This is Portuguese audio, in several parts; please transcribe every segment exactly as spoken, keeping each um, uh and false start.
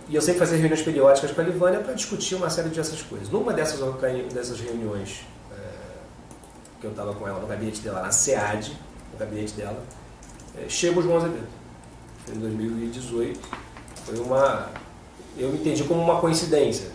e eu sempre fazia reuniões periódicas com a Livânia para discutir uma série dessas coisas. Numa dessas, dessas reuniões, é, que eu estava com ela no gabinete dela, na SEAD, no gabinete dela, é, chega o João Azevedo, em dois mil e dezoito. Foi uma... Eu me entendi como uma coincidência.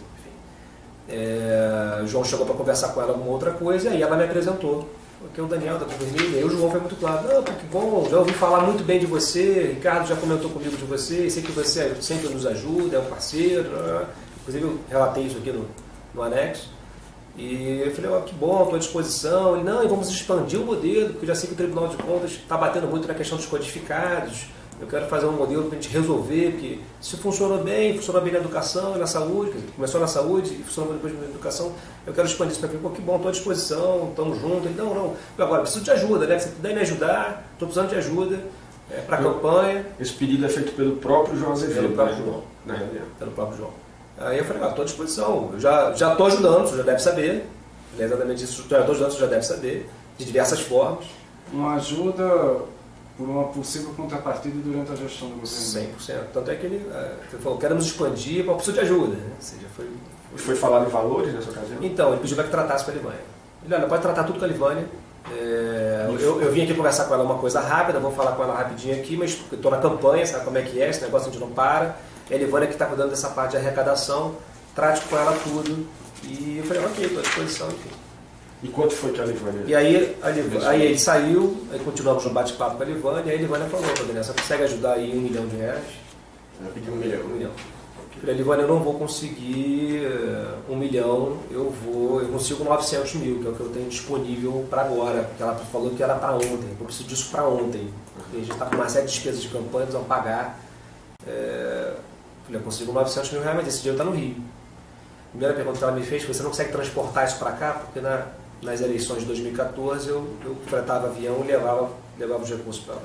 É, o João chegou para conversar com ela alguma outra coisa, e aí ela me apresentou. Porque o Daniel da Vermelha, e aí o João foi muito claro, não, que bom, já ouvi falar muito bem de você, Ricardo já comentou comigo de você, sei que você sempre nos ajuda, é um parceiro, inclusive eu relatei isso aqui no, no anexo, e eu falei, oh, que bom, estou à disposição, ele, não, e vamos expandir o modelo, porque eu já sei que o Tribunal de Contas está batendo muito na questão dos codificados, eu quero fazer um modelo para a gente resolver, porque se funcionou bem, funcionou bem na educação e na saúde, começou na saúde e funcionou depois na educação, eu quero expandir isso para mim, pô, que bom, estou à disposição, estamos juntos. Ele, não, não, agora preciso de ajuda, né? Se você puder me ajudar, estou precisando de ajuda é, para a campanha. Esse pedido é feito pelo próprio João Azevedo. Pelo próprio João, né? Pelo próprio João. Aí eu falei, estou à disposição, eu já já estou ajudando, você já deve saber, é exatamente isso, já estou ajudando, você já deve saber, de diversas formas. Uma ajuda por uma possível contrapartida durante a gestão do governo. cem por cento. Tanto é que ele, ele falou, queremos expandir, mas preciso de ajuda. Né? Ou seja, foi... Foi falado em valores nessa ocasião? Então, ele pediu para que tratasse com a Livânia. Ele, olha, pode tratar tudo com a Livânia. É, eu, eu vim aqui conversar com ela uma coisa rápida, vou falar com ela rapidinho aqui, mas estou na campanha, sabe como é que é, esse negócio a gente não para. É a Livânia que está cuidando dessa parte de arrecadação, trate com ela tudo. E eu falei, ok, estou à disposição, enfim. E quanto foi que a Livânia... E aí, a Livânia, aí ele saiu, aí continuamos no bate-papo com a Livânia, e aí a Livânia falou, Daniel, você consegue ajudar aí um milhão de reais? Eu pedi um milhão. Um milhão. Eu falei, Livânia, eu não vou conseguir um milhão, eu vou, eu consigo novecentos mil, que é o que eu tenho disponível para agora, porque ela falou que era para ontem, eu preciso disso para ontem, porque a gente está com uma série de despesas de campanha, vamos pagar. É, eu falei, eu consigo novecentos mil reais, mas esse dinheiro está no Rio. A primeira pergunta que ela me fez foi, você não consegue transportar isso para cá? Porque na, nas eleições de dois mil e quatorze eu, eu fretava avião e levava, levava os recursos para lá.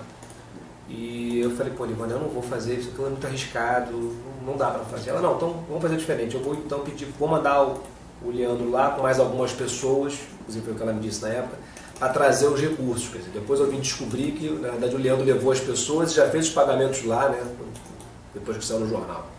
E eu falei, pô, Livânia, eu não vou fazer, isso aqui é muito arriscado, não dá para fazer. Ela, não, então vamos fazer diferente, eu vou então pedir, vou mandar o, o Leandro lá com mais algumas pessoas, inclusive foi o que ela me disse na época, a trazer os recursos. Quer dizer, depois eu vim descobrir que, na verdade, o Leandro levou as pessoas e já fez os pagamentos lá, né, depois que saiu no jornal.